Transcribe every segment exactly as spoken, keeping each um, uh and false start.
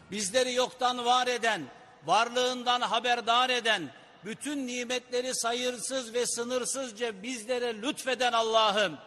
bizleri yoktan var eden, varlığından haberdar eden, bütün nimetleri sayırsız ve sınırsızca bizlere lütfeden Allah'ım,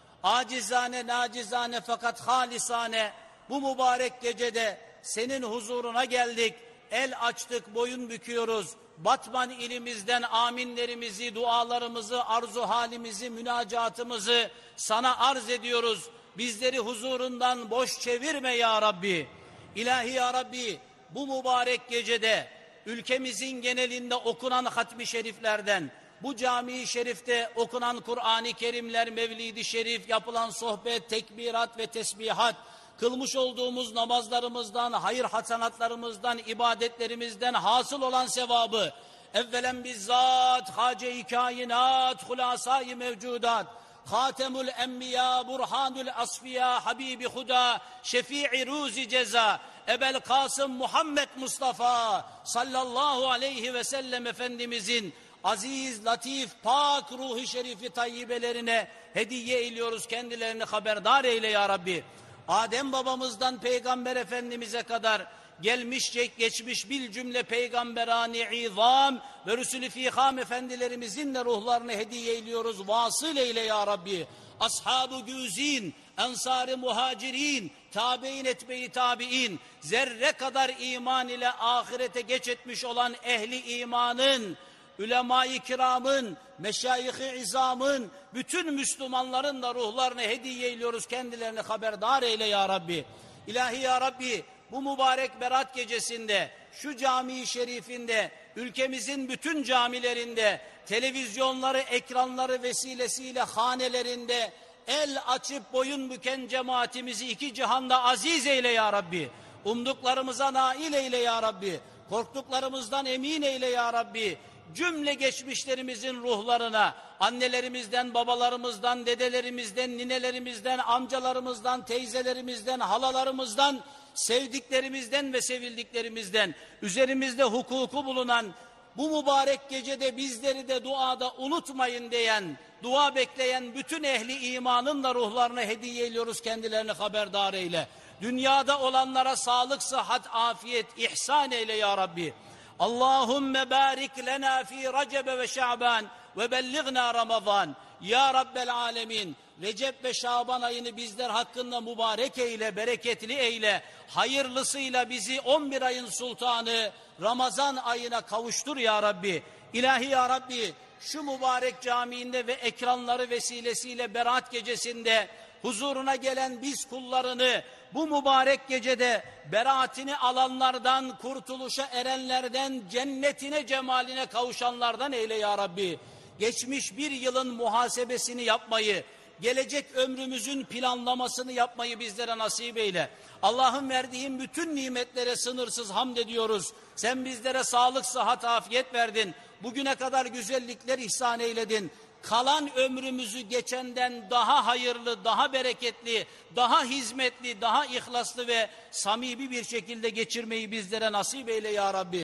acizane, nacizane fakat halisane bu mübarek gecede senin huzuruna geldik, el açtık, boyun büküyoruz. Batman ilimizden aminlerimizi, dualarımızı, arzu halimizi, münacatımızı sana arz ediyoruz. Bizleri huzurundan boş çevirme ya Rabbi. İlahi ya Rabbi, bu mübarek gecede ülkemizin genelinde okunan hatmi şeriflerden, bu cami-i şerifte okunan Kur'an-ı Kerimler, Mevlid-i Şerif, yapılan sohbet, tekbirat ve tesbihat, kılmış olduğumuz namazlarımızdan, hayır hasanatlarımızdan, ibadetlerimizden hasıl olan sevabı, evvelen bizzat Hace-i Kainat, Hulasa-i Mevcudat, Hatemül Enbiya, Burhanül Asfiya, Habibi Huda, Şefii Ruzi Ceza, Ebel Kasım Muhammed Mustafa sallallahu aleyhi ve sellem Efendimizin aziz, latif, pak ruhu şerifi tayyibelerine hediye ediyoruz. Kendilerini haberdar eyle ya Rabbi. Adem babamızdan Peygamber Efendimiz'e kadar gelmiş geçmiş bil cümle peygamberani izam ve Rüsül-i Fiham efendilerimizin de ruhlarını hediye ediyoruz. Vasıl eyle ya Rabbi. Ashab-ı güzin, ensar-ı muhacirin, tabi'in etbeyi tabi'in, zerre kadar iman ile ahirete geç etmiş olan ehli imanın, ulema-i kiramın, meşayih-i izamın, bütün Müslümanların da ruhlarını hediye ediyoruz. Kendilerini haberdar eyle ya Rabbi. İlahi ya Rabbi, bu mübarek berat gecesinde, şu cami-i şerifinde, ülkemizin bütün camilerinde, televizyonları, ekranları vesilesiyle hanelerinde el açıp boyun büken cemaatimizi iki cihanda aziz eyle ya Rabbi. Umduklarımıza nail eyle ya Rabbi. Korktuklarımızdan emin eyle ya Rabbi. Cümle geçmişlerimizin ruhlarına, annelerimizden, babalarımızdan, dedelerimizden, ninelerimizden, amcalarımızdan, teyzelerimizden, halalarımızdan, sevdiklerimizden ve sevildiklerimizden, üzerimizde hukuku bulunan bu mübarek gecede bizleri de duada unutmayın diyen, dua bekleyen bütün ehli imanın da ruhlarına hediye ediyoruz. Kendilerini haberdar eyle. Dünyada olanlara sağlık, sıhhat, afiyet, ihsan eyle ya Rabbi. Allahümme barik lena fi Recep ve Şaban ve belligna Ramazan. Ya Rabbel alemin, Recep ve Şaban ayını bizler hakkında mübarek eyle, bereketli eyle. Hayırlısıyla bizi on bir ayın sultanı Ramazan ayına kavuştur ya Rabbi. İlahi ya Rabbi, şu mübarek camiinde ve ekranları vesilesiyle berat gecesinde huzuruna gelen biz kullarını bu mübarek gecede beraatini alanlardan, kurtuluşa erenlerden, cennetine, cemaline kavuşanlardan eyle ya Rabbi. Geçmiş bir yılın muhasebesini yapmayı, gelecek ömrümüzün planlamasını yapmayı bizlere nasip eyle. Allah'ın verdiğin bütün nimetlere sınırsız hamd ediyoruz. Sen bizlere sağlık, sıhhat, afiyet verdin. Bugüne kadar güzellikler ihsan eyledin. Kalan ömrümüzü geçenden daha hayırlı, daha bereketli, daha hizmetli, daha ihlaslı ve samimi bir şekilde geçirmeyi bizlere nasip eyle ya Rabbi.